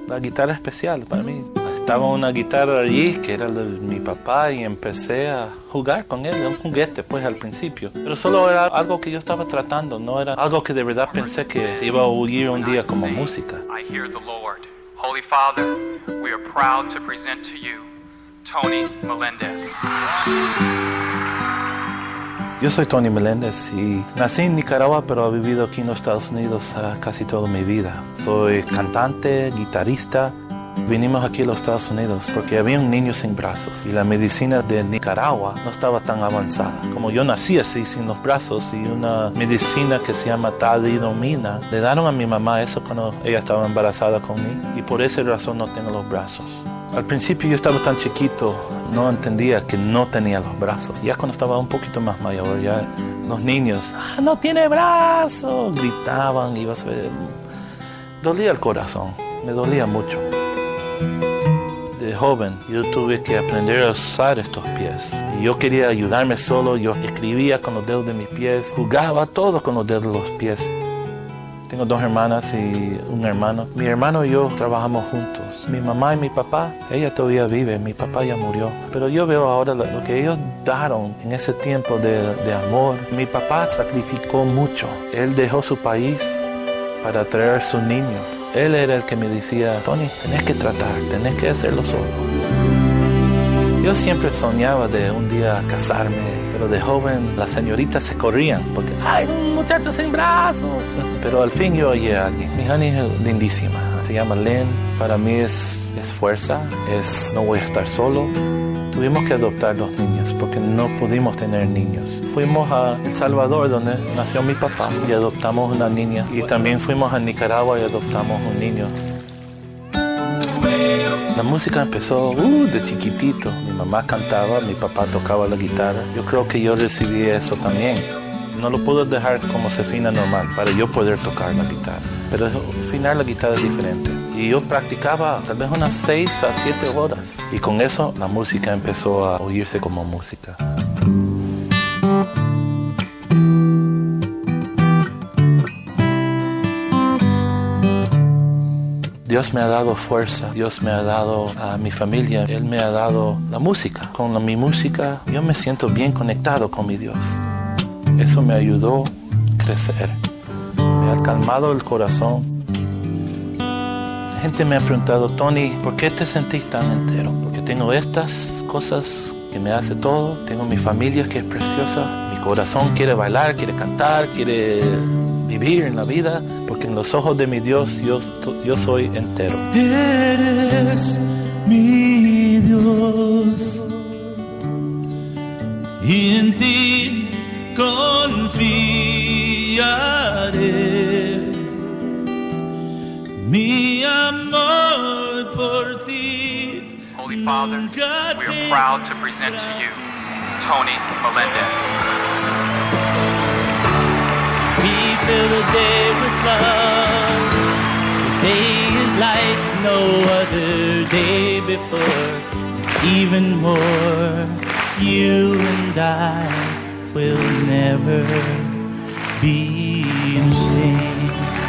la guitarra especial para mí. Estaba una guitarra allí que era de mi papá y empecé a jugar con él, un juguete pues al principio. Pero solo era algo que yo estaba tratando, no era algo que de verdad pensé que se iba a oír un día como música. I hear the Lord. Holy Father, we are proud to present to you Tony Melendez. Yo soy Tony Melendez y nací en Nicaragua, pero he vivido aquí en los Estados Unidos casi toda mi vida. Soy cantante, guitarrista. Vinimos aquí a los Estados Unidos porque había un niño sin brazos y la medicina de Nicaragua no estaba tan avanzada. Como yo nací así, sin los brazos, y una medicina que se llama talidomida, le dieron a mi mamá eso cuando ella estaba embarazada conmigo y por esa razón no tengo los brazos. Al principio yo estaba tan chiquito, no entendía que no tenía los brazos. Ya cuando estaba un poquito más mayor, ya los niños, no tiene brazos, gritaban, iba a ser... Dolía el corazón, me dolía mucho. De joven yo tuve que aprender a usar estos pies. Y yo quería ayudarme solo, yo escribía con los dedos de mis pies, jugaba todo con los dedos de los pies. Tengo 2 hermanas y un hermano. Mi hermano y yo trabajamos juntos. Mi mamá y mi papá, ella todavía vive, mi papá ya murió. Pero yo veo ahora lo que ellos dieron en ese tiempo de amor. Mi papá sacrificó mucho. Él dejó su país para traer a su niño. Él era el que me decía, Tony, tenés que tratar, tenés que hacerlo solo. Yo siempre soñaba de un día casarme, pero de joven las señoritas se corrían porque ¡ay, un muchacho sin brazos! Pero al fin yo oí a alguien. Mi honey es lindísima, se llama Lynn. Para mí es fuerza, no voy a estar solo. Tuvimos que adoptar 2 niños porque no pudimos tener niños. Fuimos a El Salvador, donde nació mi papá, y adoptamos una niña. Y también fuimos a Nicaragua y adoptamos un niño. La música empezó de chiquitito. Mi mamá cantaba, mi papá tocaba la guitarra. Yo creo que yo recibí eso también. No lo puedo dejar como se afina normal para yo poder tocar la guitarra. Pero afinar la guitarra es diferente. Y yo practicaba tal vez unas 6 a 7 horas. Y con eso la música empezó a oírse como música. Dios me ha dado fuerza, Dios me ha dado a mi familia, Él me ha dado la música. Con mi música yo me siento bien conectado con mi Dios. Eso me ayudó a crecer, me ha calmado el corazón. La gente me ha preguntado, Tony, ¿por qué te sentís tan entero? Porque tengo estas cosas que me hace todo, tengo mi familia que es preciosa, mi corazón quiere bailar, quiere cantar, quiere vivir en la vida, porque en los ojos de mi Dios yo soy entero. Eres mi Dios y en ti confiaré. Mi amor por ti. Holy Father, we are proud to present to you Tony Melendez. Fill the day with love. Today is like no other day before. Even more, you and I will never be the same.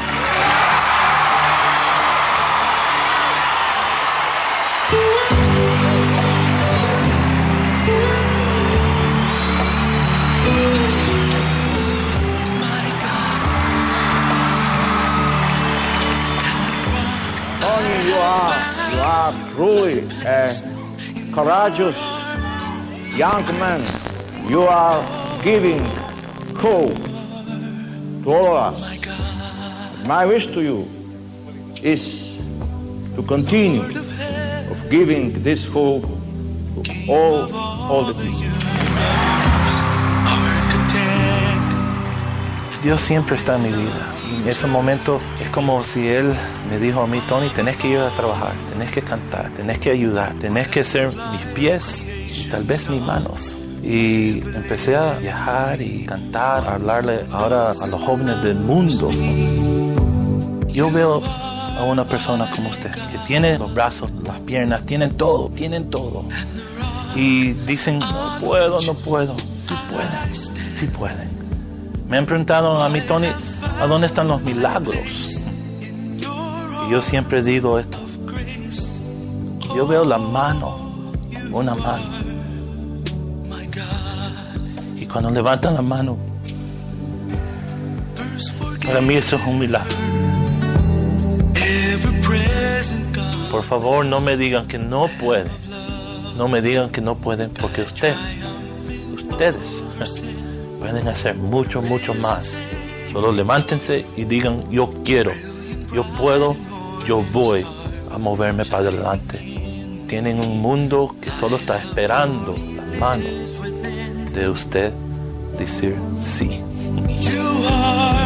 You are truly a courageous young man. You are giving hope to all of us. My wish to you is to continue of giving this hope to all the people. Dios siempre está en mi vida. Y en ese momento es como si Él me dijo a mí, Tony, tenés que ir a trabajar, tenés que cantar, tenés que ayudar, tenés que ser mis pies y tal vez mis manos. Y empecé a viajar y cantar, a hablarle ahora a los jóvenes del mundo. Yo veo a una persona como usted, que tiene los brazos, las piernas, tienen todo. Y dicen, no puedo. Sí pueden. Me han preguntado a mí, Tony, ¿a dónde están los milagros? Y yo siempre digo esto, Yo veo la mano, una mano. Y cuando levantan la mano, para mí eso es un milagro. Por favor, no me digan que no pueden. No me digan que no pueden, porque ustedes pueden hacer mucho, mucho más. Solo levántense y digan, yo quiero, yo puedo, yo voy a moverme para adelante. Tienen un mundo que solo está esperando la mano de usted decir sí.